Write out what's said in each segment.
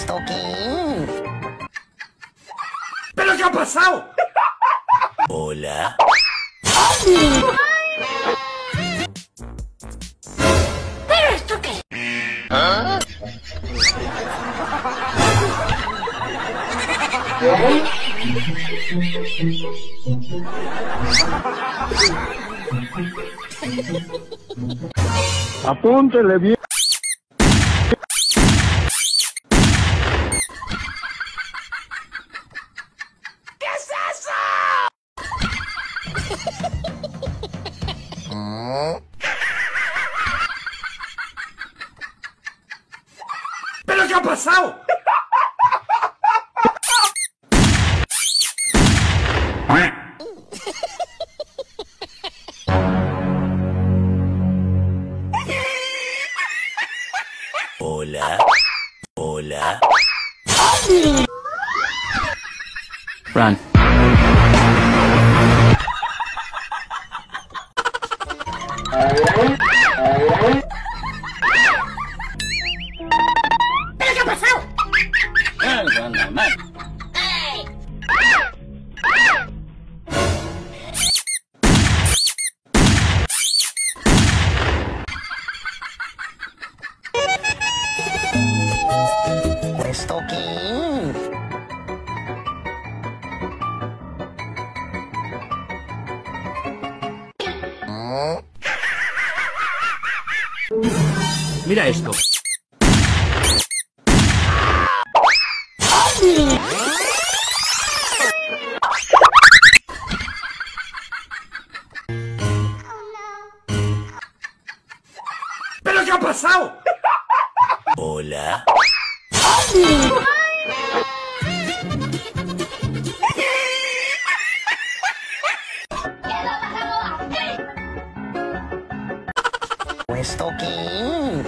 ¿Esto qué? ¿Pero qué ha pasado? Hola. ¿Pero esto qué? ¿Ah? Apúntele bien. ¿Qué es eso? ¿Pero qué ha pasado? Hola. Hola. Run. ¿Pero qué ha pasado? Algo normal. ¿Esto qué? Mira esto. ¿Pero qué ha pasado? Hola. ¿Esto qué?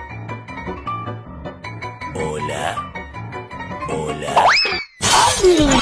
Hola. Hola.